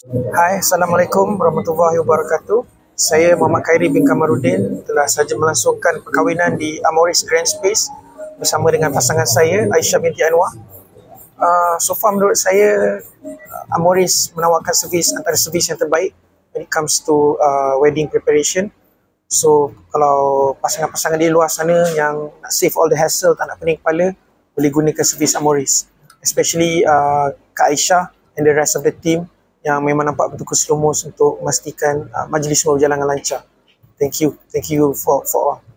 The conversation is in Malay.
Hai, Assalamualaikum warahmatullahi wabarakatuh. Saya Muhammad Khairi bin Kamarudin telah sahaja melangsungkan perkahwinan di Amoris Grand Space bersama dengan pasangan saya, Aisyah binti Anwar. So far menurut saya, Amoris menawarkan antara servis yang terbaik when it comes to wedding preparation. So kalau pasangan-pasangan di luar sana yang nak save all the hassle, tak nak pening kepala, boleh gunakan servis Amoris. Especially Kak Aisyah and the rest of the team yang memang nampak betul-betul slow motion untuk memastikan majlis semua berjalan dengan lancar. Thank you for all.